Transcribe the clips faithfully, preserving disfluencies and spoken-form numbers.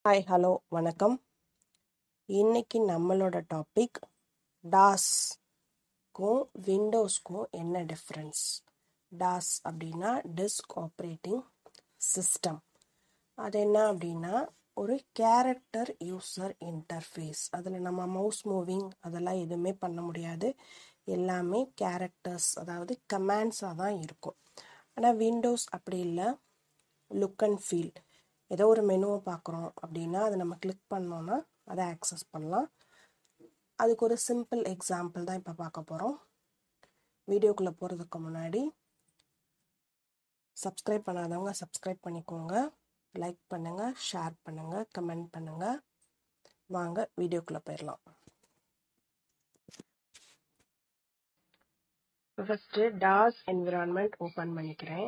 Hi hello வணக்கம். இன்னைக்கு நம்மளோட டாபிக் டாஸ்க்கும் விண்டோஸ்க்கும் என்ன டிஃப்ரென்ஸ். டாஸ் அப்படின்னா டிஸ்க் ஆப்ரேட்டிங் சிஸ்டம். அது என்ன அப்படின்னா ஒரு கேரக்டர் யூசர் இன்டர்ஃபேஸ். அதில் நம்ம மவுஸ் மூவிங் அதெல்லாம் எதுவுமே பண்ண முடியாது. எல்லாமே கேரக்டர்ஸ், அதாவது கமாண்ட்ஸாக தான் இருக்கும். ஆனால் விண்டோஸ் அப்படி இல்லை, லுக் அண்ட் ஃபீல். ஏதோ ஒரு மெனுவை பார்க்குறோம் அப்படின்னா அதை நம்ம கிளிக் பண்ணோன்னா அதை ஆக்சஸ் பண்ணலாம். அதுக்கு ஒரு சிம்பிள் எக்ஸாம்பிள் தான் இப்போ பார்க்க போகிறோம். வீடியோக்குள்ளே போகிறதுக்கு முன்னாடி சப்ஸ்கிரைப் பண்ணாதவங்க சப்ஸ்கிரைப் பண்ணிக்கோங்க, லைக் பண்ணுங்கள், ஷேர் பண்ணுங்கள், கமெண்ட் பண்ணுங்கள். வாங்க வீடியோக்குள்ளே போயிடலாம். ஃபஸ்ட்டு டாஸ் என்விரான்மெண்ட் ஓப்பன் பண்ணிக்கிறேன்.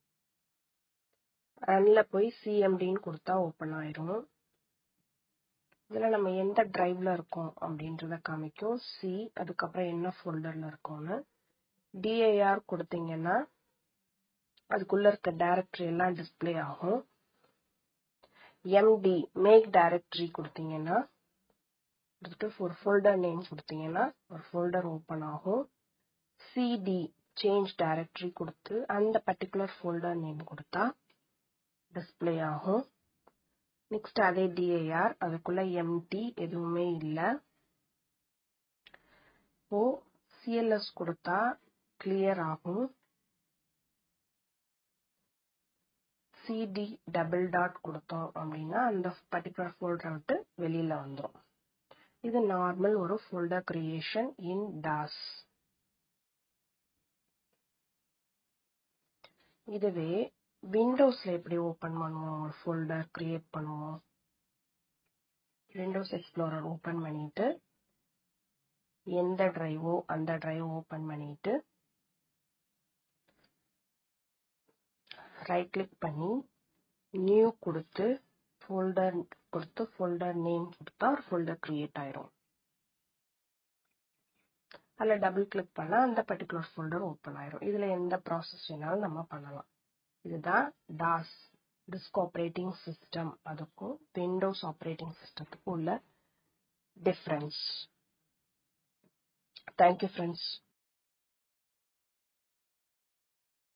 ரன்னில் போய் சிஎம்டின்னு கொடுத்தா ஓப்பன் ஆயிரும். இதில் நம்ம எந்த ட்ரைவில் இருக்கோம் அப்படின்றத காமிக்கும். சி, அதுக்கப்புறம் என்ன ஃபோல்டரில் இருக்கோன்னு. டிஐஆர் கொடுத்தீங்கன்னா அதுக்குள்ளே இருக்க டைரக்டரி எல்லாம் டிஸ்பிளே ஆகும். எம்டி மேக் டைரக்டரி கொடுத்தீங்கன்னா கொடுத்துட்டு ஒரு ஃபோல்டர் நேம் கொடுத்தீங்கன்னா ஒரு ஃபோல்டர் ஓப்பன் ஆகும். சிடி சேஞ்ச் டைரக்டரி கொடுத்து அந்த பர்டிகுலர் ஃபோல்டர் நேம் கொடுத்தா டிஸ்பிளே ஆகும். நெக்ஸ்ட் அதே டிஐஆர், அதுக்குள்ள எம்டி எதுவுமே இல்லை. இப்போ சிஎல்எஸ் கொடுத்தா கிளியர் ஆகும். சிடி டபுள் டாட் கொடுத்தோம் அப்படின்னா அந்த பர்டிகுலர் ஃபோல்டரை விட்டு வெளியில வந்துடும். இது நார்மல் ஒரு ஃபோல்டர் கிரியேஷன் இன் டாஸ். இதுவே விண்டோஸ்ல எப்படி ஓபன் பண்ணுவோம், ஒரு ஃபோல்டர் கிரியேட் பண்ணுவோம். விண்டோஸ் எக்ஸ்ப்ளோரர் ஓபன் பண்ணிட்டு எந்த டிரைவோ அந்த டிரைவ் ஓபன் பண்ணிட்டு ரைட் கிளிக் பண்ணி நியூ கொடுத்து ஃபோல்டர் கொடுத்து ஃபோல்டர் நேம் கொடுத்தா ஒரு ஃபோல்டர் கிரியேட் ஆயிரும். அதில் டபுள் கிளிக் பண்ணா அந்த பர்டிகுலர் ஃபோல்டர் ஓப்பன் ஆயிரும். இதுல எந்த ப்ராசஸ் வேணாலும் நம்ம பண்ணலாம். இதுதான் டாஸ், டிஸ்க் ஆப்ரேட்டிங் சிஸ்டம், அதுக்கும் விண்டோஸ் ஆப்ரேட்டிங் சிஸ்டத்துக்கும் உள்ள டிஃபரன்ஸ். Thank you friends.